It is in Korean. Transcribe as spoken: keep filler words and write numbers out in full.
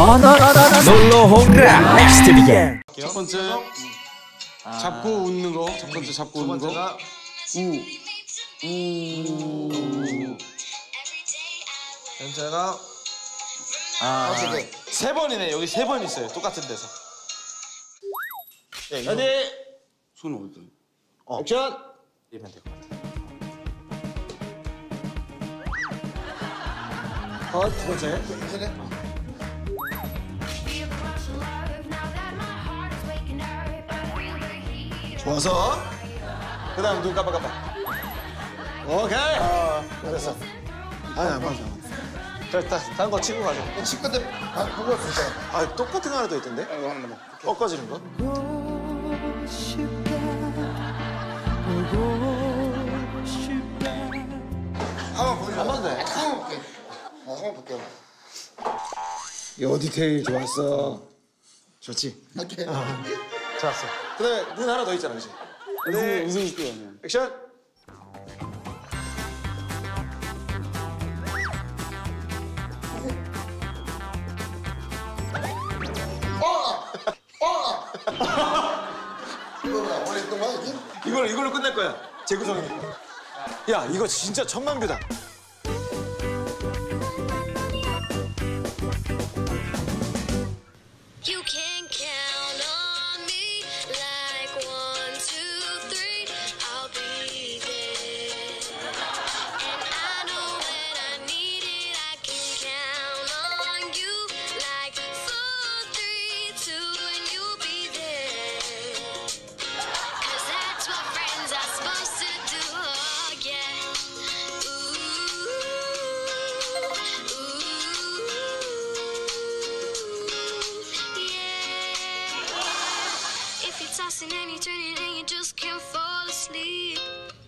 나나나나나 놀러 오라 넥스트 비겐. 첫 번째 잡고 웃는 거. 첫 번째 잡고 웃는 거. 우. 우. 현재가 아. 세 번이네. 여기 세 번 있어요. 똑같은 데서. 네, 어디? 손을 어디다? 어. 액션. 이면 될 것 같아. 어, 두 번째. 좋아서. 그다음 눈 깜빡깜빡. 오케이. 어, 잘했어. 아니, 안 맞아. 됐다. 다른 거 치고 가자. 친구들 그거 진짜. 아, 똑같은 거 하나 더 있던데? 이거 하나 만 꺾어지는 거? 한번 보자. 한번 돼. 한번 볼게. 어, 한번 볼게요. 이 어디 제일 좋았어? 좋지. 오케이. 좋았어. 그다음에 눈 하나 더 있잖아, 그렇지? 네. 웃음 웃겨. 액션. 이거 뭐야? 원래 했던 거야 이게? 이걸 이걸로 끝낼 거야. 재구성이니까. 야, 이거 진짜 천만 뷰다. You can count on me like one, two, three. I'll be there. And I know when I need it, I can count on you like four, three, two, and you'll be there. 'Cause that's what friends are supposed to do. Oh, yeah. Ooh, ooh. If you're tossing and you're turning and you just can't fall asleep,